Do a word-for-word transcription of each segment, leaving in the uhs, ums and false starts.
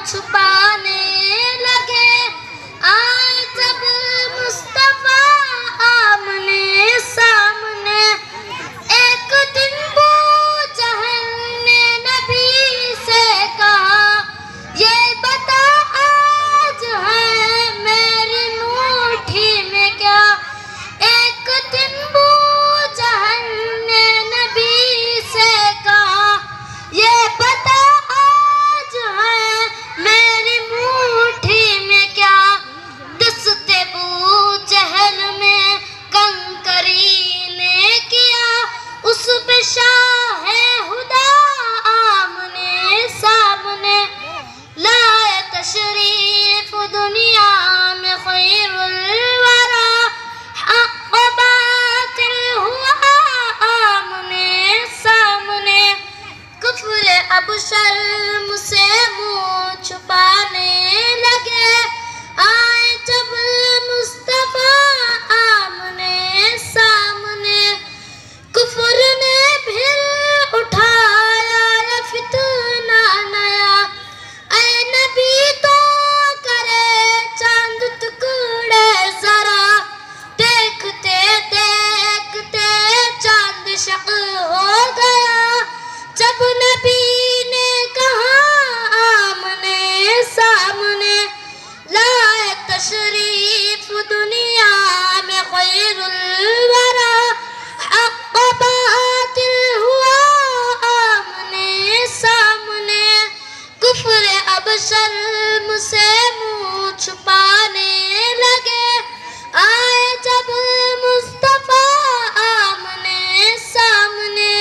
छुपाने लगे। आए जब मुस्तफा आमने सामने, एक दिन वो जहन ने नबी से कहा, ये बता आज है मेरी मुट्ठी में क्या। एक दिन वो जहन ने नबी से कहा, ये बता आज है मेरी मुट्ठी में क्या। दस्ते बू जहल में कंकरी ने किया, उस पे शाह हुदा आमने सामने। लाए तशरीफ दुनिया में खैरुल वरा, हक़ बातिल हुआ आमने सामने। कुफ्र अब शर्म से मुँह छुपाने लगे। आए जब मुस्तफा आमने सामने, कुफ्र ने फिर उठाया ये फितना नया। ऐ नबी तो करे चांद टुकड़े जरा, देखते देखते चांद शक हो गया। जब नबी ने कहा आमने सामने, लाए तशरीफ दुनिया में खैरुल वरा, हक़ बातिल हुआ आमने सामने। कुफ्र अब शर्म से मुँह छुपाने लगे। आए जब मुस्तफा आमने सामने,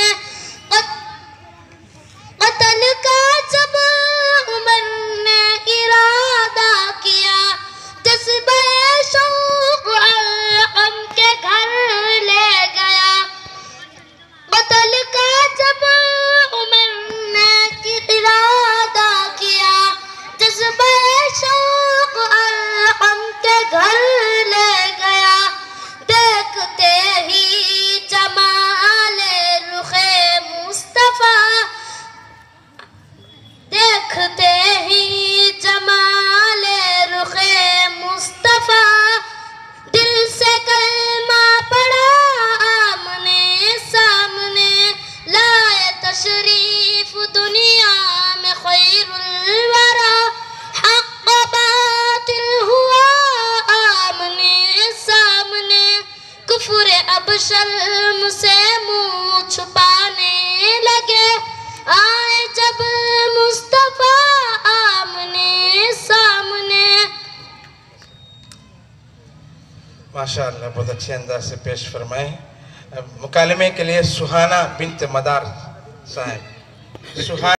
कत्ल का जब उमर ने इरादा किया, जज्बे शौक़ अलक़म के घर ले गया। कत्ल का जब उमर ने इरादा किया, जज्बे शौक़ अलक़म के घर ले गया। देखते ही जमाले रुखे मुस्तफा, देखते ही जमाले रुखे मुस्तफा, दिल से कलमा पड़ा आमने सामने। लाए तशरीफ दुनिया में खैरुल वरा, हक़ बातिल हुआ आमने सामने। कुफ्र अब शर्म से मुँह छुपाने लगे। आए जब मुस्तफा आमने सामने। माशाअल्लाह, बहुत अच्छे अंदाज से पेश फरमाए। मुकालमे के लिए सुहाना बिन्त मदार साहब। सुहाना